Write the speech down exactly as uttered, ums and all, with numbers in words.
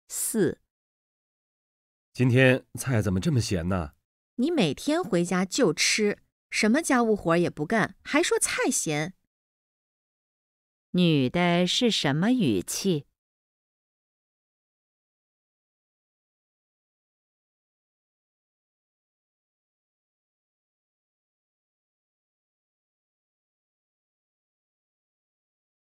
四， 今天菜怎么这么咸呢？ 你每天回家就吃，什么家务活也不干，还说菜咸。 女的是什么语气？